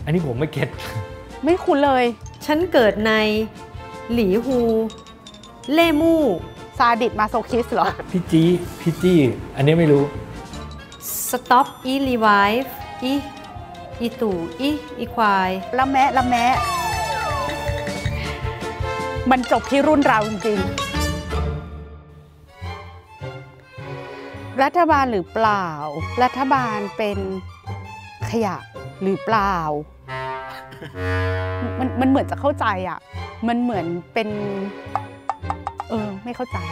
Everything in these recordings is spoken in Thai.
อันนี้ผมไม่เก็ตไม่คุ้นเลยฉันเกิดในหลีฮูเล่มู่ซาดิสมาโซคิสเหรอพี่จี้อันนี้ไม่รู้ Stop E Reviveอีตู่อีควายละแมะมันจบที่รุ่นเราจริงๆรัฐบาลหรือเปล่ารัฐบาลเป็นขยะหรือเปล่ามันเหมือนจะเข้าใจอ่ะมันเหมือนเป็นไม่เข้าใจ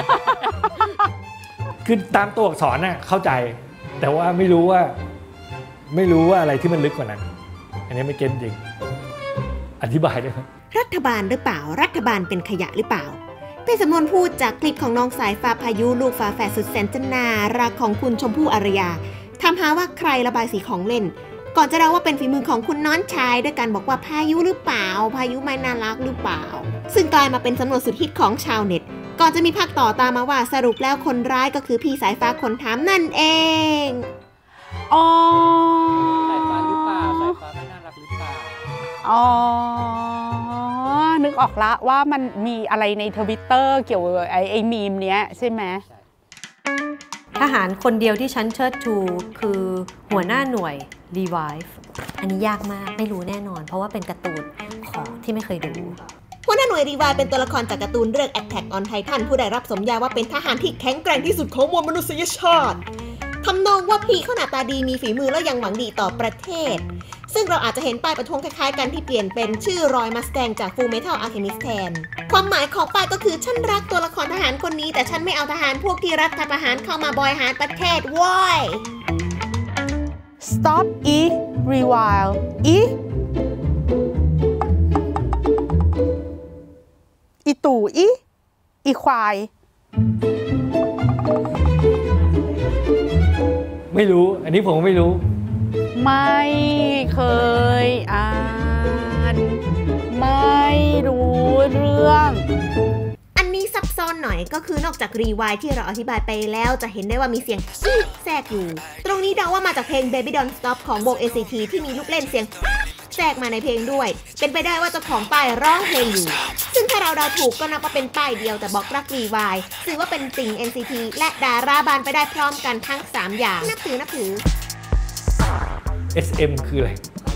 คือตามตัวอักษรน่ะเข้าใจแต่ว่าไม่รู้ว่าอะไรที่มันลึกกว่านั้นอันนี้ไม่เก็ตจริงอธิบายด้วยครับรัฐบาลหรือเปล่ารัฐบาลเป็นขยะหรือเปล่าเป็นสำนวนพูดจากคลิปของน้องสายฟ้าพายุลูกฝาแฝดสุดแสนจะน่ารักของคุณชมพู่อารยาถามหาว่าใครระบายสีของเล่นก่อนจะเดาว่าเป็นฝีมือของคุณน้อนชายด้วยการบอกว่าพายุหรือเปล่าพายุไม่น่ารักหรือเปล่าซึ่งกลายมาเป็นสำนวนสุดฮิตของชาวเน็ตก่อนจะมีภาคต่อตามมาว่าสรุปแล้วคนร้ายก็คือพี่สายฟ้าคนถามนั่นเองสายฟ้าหรือเปล่าสายฟ้าไม่น่ารักหรือเปล่านึกออกละว่ามันมีอะไรในTwitterเกี่ยวกับไอ้มีมเนี้ยใช่ไหมทหารคนเดียวที่ฉันเชิดชูคือหัวหน้าหน่วย Revive อันนี้ยากมากไม่รู้แน่นอนเพราะว่าเป็นการ์ตูนของที่ไม่เคยดูหัวหน้าหน่วย Revive เป็นตัวละครจากการ์ตูนเรื่อง Attack on Titan ผู้ได้รับสมญาว่าเป็นทหารที่แข็งแกร่งที่สุดของมวลมนุษยชาติทำนองว่าพี่เขาหน้าตาดีมีฝีมือและยังหวังดีต่อประเทศซึ่งเราอาจจะเห็นป้ายประท้วงคล้ายๆกันที่เปลี่ยนเป็นชื่อรอยมัสแตงจาก Full Metal Alchemist แทนความหมายของป้ายก็คือฉันรักตัวละครทหารคนนี้แต่ฉันไม่เอาทหารพวกที่รัฐประหารเข้ามาบริหารประเทศว้ย Stop Rewild อีตู่อีควายไม่รู้อันนี้ผมไม่รู้ไม่เคยอ่านไม่รู้เรื่องอันนี้ซับซ้อนหน่อยก็คือนอกจากรีวายที่เราอธิบายไปแล้วจะเห็นได้ว่ามีเสียงแทรกอยู่ตรงนี้เดาว่ามาจากเพลง Baby Don't Stop ของวง NCT ที่มีลูกเล่นเสียงแทรกมาในเพลงด้วยเป็นไปได้ว่าเจ้าของป้ายร้องเพลงอยู่ซึ่งถ้าเราเดาถูกก็นับว่าเป็นป้ายเดียวแต่บอกรักรีวายถือว่าเป็นติ่ง NCT และดาราบานไปได้พร้อมกันทั้ง3อย่างนับถือ SM คืออะไร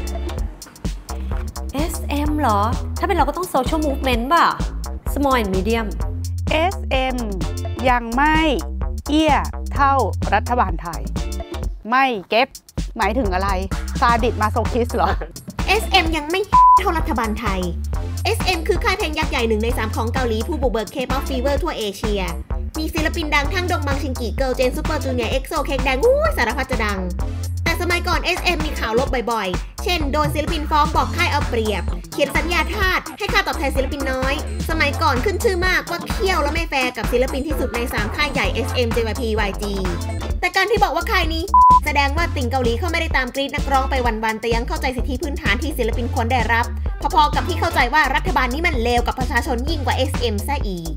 SM เหรอถ้าเป็นเราก็ต้อง Social Movement ป่ะ Small and Medium SM ยังไม่เอี้ยเท่ารัฐบาลไทยไม่เก็ตหมายถึงอะไรซาดิสมาโซคิสเหรอ SM ยังไม่เท่ารัฐบาลไทย SM คือค่ายเพลงยักษ์ใหญ่1 ใน 3ของเกาหลีผู้บุกเบิก K-pop Fever ทั่วเอเชียมีศิลปินดังทั้งดงบังชิงกิเกิร์ลเจนซูเปอร์จูเนียร์เอ็กโซเค้กแดงสารพัดจะดังแต่สมัยก่อน SM มีข่าวลบบ่อยๆเช่นโดนศิลปินฟ้องบอกค่ายเอาเปรียบเขียนสัญญาทาสให้ค่าตอบแทนศิลปินน้อยสมัยก่อนขึ้นชื่อมากว่าเคี่ยวและไม่แฟร์กับศิลปินที่สุดใน3ค่ายใหญ่ SM JYP YG แต่การที่บอกว่าค่ายนี้แสดงว่าติ่งเกาหลีเขาไม่ได้ตามกรีดนักร้องไปวันๆแต่ยังเข้าใจสิทธิพื้นฐานที่ศิลปินควรได้รับพอๆกับที่เข้าใจว่ารัฐบาลนี้มันเลวกับประชาชนยิ่งกว่า SM ซะอีก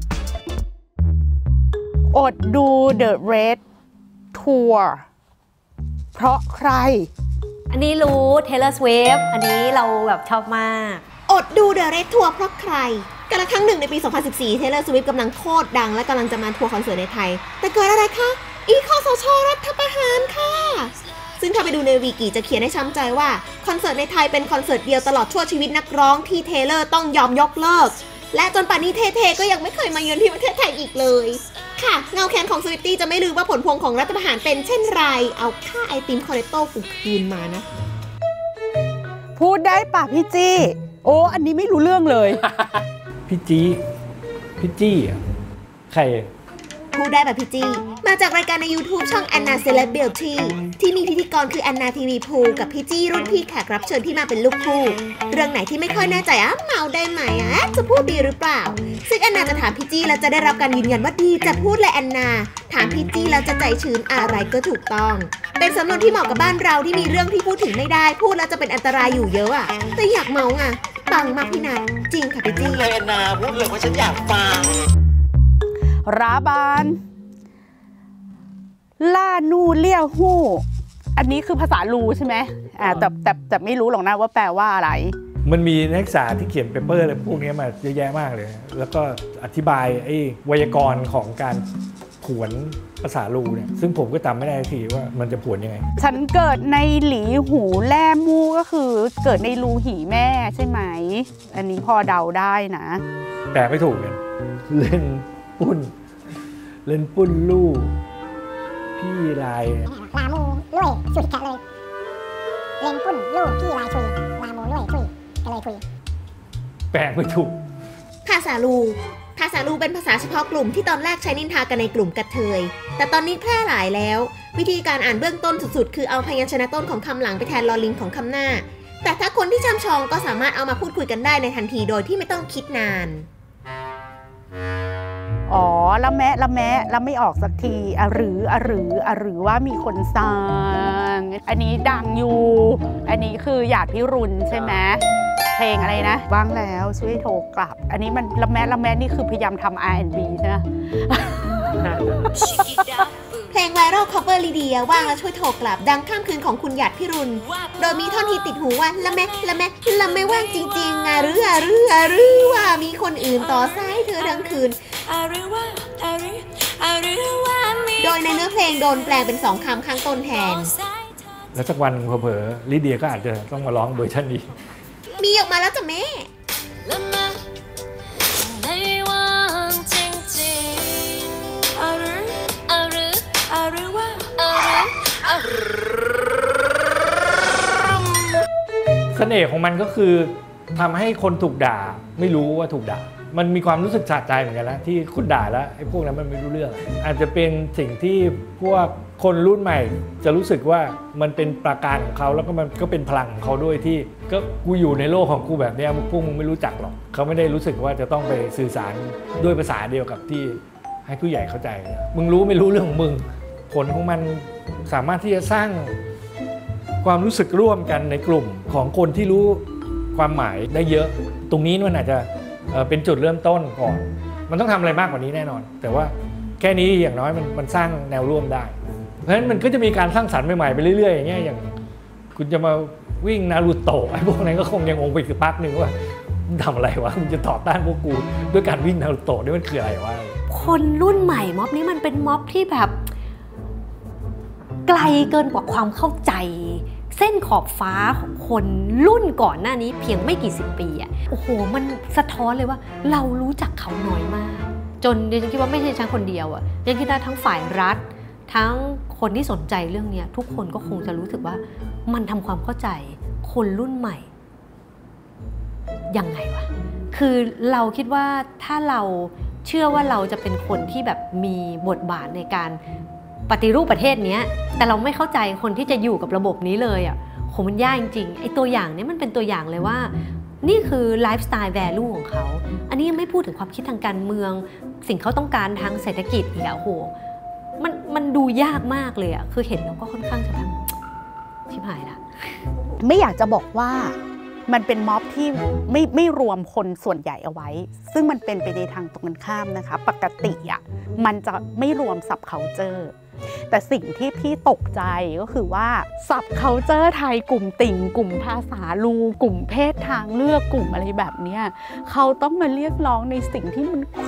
อดดู The Red Tour เพราะใครอันนี้รู้ Taylor Swift อันนี้เราแบบชอบมากอดดู The Red Tour เพราะใครกาลครั้งหนึ่งในปี 2014 Taylor Swift กำลังโคตรดังและกำลังจะมาทัวร์คอนเสิร์ตในไทยแต่เกิดอะไรคะคสช.รัฐประหารค่ะซึ่งถ้าไปดูในวีกิจะเขียนให้ช้ำใจว่าคอนเสิร์ตในไทยเป็นคอนเสิร์ตเดียวตลอดชั่วชีวิตนักร้องที่เทเลอร์ต้องยอมยกเลิกและจนป่านนี้เทก็ยังไม่เคยมาเยือนที่ประเทศไทยอีกเลยค่ะเงาแค้นของสวิฟตี้จะไม่ลืมว่าผลพวงของรัฐประหารเป็นเช่นไรเอาค่าไอติมคอเรโต้กูคืนมานะพูดได้ป่ะพี่จี้โอ้อันนี้ไม่รู้เรื่องเลยพี่จี้ใครพูดได้แบบพี่จี้มาจากรายการใน YouTube ช่อง Anna Celebrity ที่มีพิธีกรคือ Anna TV Pool กับพี่จี้รุ่นพี่แขกรับเชิญที่มาเป็นลูกคู่เรื่องไหนที่ไม่ค่อยแน่ใจเมาได้ไหมจะพูดดีหรือเปล่าซึ่งแอนนาจะถามพี่จี้แล้วจะได้รับการยืนยันว่าดีจะพูดเลยแอนนาถามพี่จี้แล้วจะใจชื้นอะไรก็ถูกต้องเป็นสำนวนที่เหมาะกับบ้านเราที่มีเรื่องที่พูดถึงไม่ได้พูดแล้วจะเป็นอันตรายอยู่เยอะแต่อยากเมาปังมากพี่นัทจริงค่ะพี่จี้พูดเลยแอนนาพูดเลยว่าฉันอยากฟังราบานล่านูเลี่ยวหู้อันนี้คือภาษาลูใช่ไหมแต่ไม่รู้หรอกนะว่าแปลว่าอะไรมันมีนักศึกษาที่เขียนเปเปอร์อะไรพวกนี้มาเยอะแยะมากเลยแล้วก็อธิบายไอ้ไวยากรณ์ของการผวนภาษาลูเนี่ยซึ่งผมก็จำไม่ได้ทีว่ามันจะผวนยังไงฉันเกิดในหลีหูแล่มูก็คือเกิดในรูหีแม่ใช่ไหมอันนี้พอเดาได้นะแปลไม่ถูกเลยเล่นปุ้นลู่พี่ลายลามูลุยสุดแกะเลยเล่นปุ้นลู่พี่ลายชุยลามูลุยชุยก็เลยคุยแปลไม่ถูกภาษาลูเป็นภาษาเฉพาะกลุ่มที่ตอนแรกใช้นินทากันในกลุ่มกระเทยแต่ตอนนี้แพร่หลายแล้ววิธีการอ่านเบื้องต้นสุดๆคือเอาพยัญชนะต้นของคำหลังไปแทนลอลิงของคำหน้าแต่ถ้าคนที่ช่ำชองก็สามารถเอามาพูดคุยกันได้ในทันทีโดยที่ไม่ต้องคิดนานอ๋อละแมะแล้วไม่ออกสักทีหรือว่ามีคนสร้างอันนี้ดังอยู่อันนี้คือหยาดพิรุณใช่ไหมเพลงอะไรนะว่างแล้วช่วยโทรกลับอันนี้มันละแมะนี่คือพยายามทำ R&B ใช่ไหมเพลงไวรัล cover ลีเดียว่างแล้วช่วยโทรกลับดังข้ามคืนของคุณหยาดพิรุณโดยมีท่อนฮิตติดหูว่าละแม่ว่างจริงๆหรือว่ามีคนอื่นต่อสายเธอทั้งคืนโดยในเนื้อเพลงโดนแปลงเป็น2 คำข้างต้นแทนแล้วสักวันเผลอๆลิเดียก็อาจจะต้องมาร้องเวอร์ชันนี้มีออกมาแล้วจ้ะแม่เสน่ห์ของมันก็คือทำให้คนถูกด่าไม่รู้ว่าถูกด่ามันมีความรู้สึกสะใจเหมือนกันนะที่คุณด่าแล้วไอ้พวกนั้นมันไม่รู้เรื่องอาจจะเป็นสิ่งที่พวกคนรุ่นใหม่จะรู้สึกว่ามันเป็นประการของเขาแล้วก็มันก็เป็นพลังของเขาด้วยที่ก็กูอยู่ในโลกของกูแบบนี้พวกมึงไม่รู้จักหรอกเขาไม่ได้รู้สึกว่าจะต้องไปสื่อสารด้วยภาษาเดียวกับที่ให้ผู้ใหญ่เข้าใจมึงรู้ไม่รู้เรื่องของมึงผลของมันสามารถที่จะสร้างความรู้สึกร่วมกันในกลุ่มของคนที่รู้ความหมายได้เยอะตรงนี้มันอาจจะเป็นจุดเริ่มต้นก่อนมันต้องทำอะไรมากกว่านี้แน่นอนแต่ว่าแค่นี้อย่างน้อยมันสร้างแนวร่วมได้เพราะฉะนั้นมันก็จะมีการสร้างสรรค์ใหม่ๆไปเรื่อยๆอย่างเงี้ยอย่างคุณจะมาวิ่งนารูโตะไอ้พวกนั้นก็คงยังงงไปอีกพักหนึ่งว่าทำอะไรวะมึงจะต่อต้านพวกกูด้วยการวิ่งนารูโตะนี่มันคืออะไรวะคนรุ่นใหม่ม็อบนี้มันเป็นม็อบที่แบบไกลเกินกว่าความเข้าใจเส้นขอบฟ้าของคนรุ่นก่อนหน้านี้เพียงไม่กี่สิบปีอ่ะโอ้โหมันสะท้อนเลยว่าเรารู้จักเขาน้อยมากจนดิฉันคิดว่าไม่ใช่ฉันคนเดียวอ่ะยังคิดว่าทั้งฝ่ายรัฐทั้งคนที่สนใจเรื่องนี้ทุกคนก็คงจะรู้สึกว่ามันทำความเข้าใจคนรุ่นใหม่ยังไงวะคือเราคิดว่าถ้าเราเชื่อว่าเราจะเป็นคนที่แบบมีบทบาทในการปฏิรูปประเทศนี้แต่เราไม่เข้าใจคนที่จะอยู่กับระบบนี้เลยอ่ะโหมันยากจริงๆไอ้ตัวอย่างนี้มันเป็นตัวอย่างเลยว่านี่คือไลฟ์สไตล์แวลูของเขาอันนี้ยังไม่พูดถึงความคิดทางการเมืองสิ่งเขาต้องการทางเศรษฐกิจอีกอ่ะโหมันดูยากมากเลยอ่ะคือเห็นแล้วก็ค่อนข้างจะแบบชิบหายละไม่อยากจะบอกว่ามันเป็นม็อบที่ไม่รวมคนส่วนใหญ่เอาไว้ซึ่งมันเป็นไปในทางตรงกันข้ามนะคะปกติอ่ะมันจะไม่รวมซับเคาน์เจอร์แต่สิ่งที่พี่ตกใจก็คือว่าซับเคาน์เจอร์ไทยกลุ่มติ่งกลุ่มภาษาลูกลุ่มเพศทางเลือกกลุ่มอะไรแบบเนี้ยเขาต้องมาเรียกร้องในสิ่งที่มันโค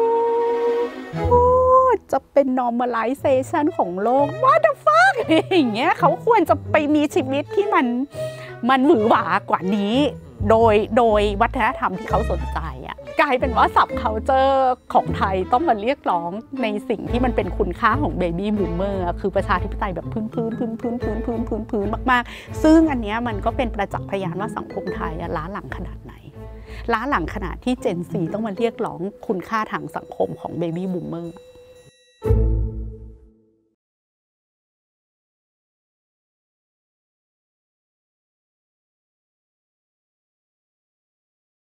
ตรจะเป็น normalization ของโลก what the fuck อย่างเงี้ยเขาควรจะไปมีชีวิตที่มันหวือหวากว่านี้โดยวัฒนธรรมที่เขาสนใจอ่ะกลายเป็นว่าซับเคาน์เจอร์ของไทยต้องมาเรียกร้องในสิ่งที่มันเป็นคุณค่าของเบบี้บูมเมอร์คือประชาธิปไตยแบบพื้นมากๆซึ่งอันเนี้ยมันก็เป็นประจักษ์พยานว่าสังคมไทยล้าหลังขนาดไหนล้าหลังขนาดที่ Gen Z ต้องมาเรียกร้องคุณค่าทางสังคมของเบบี้บูมเมอร์